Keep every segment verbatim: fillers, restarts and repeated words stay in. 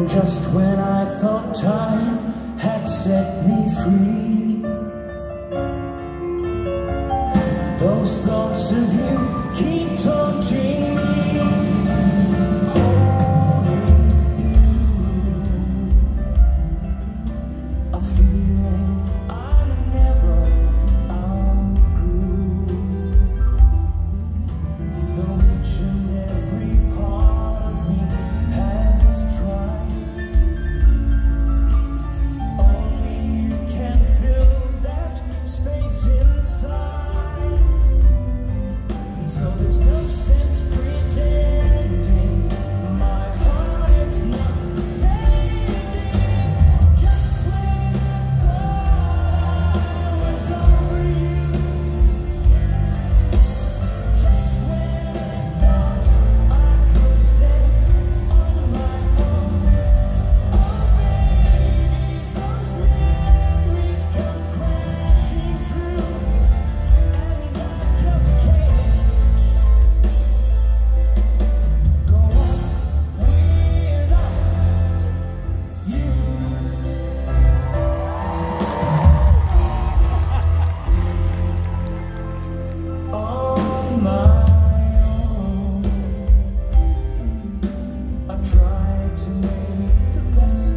Just when I thought time had set me free, those thoughts of you keep taunting me, holding you, a feeling I never outgrew, though each and every part of me has tried.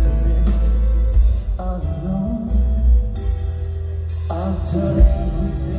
I've done everything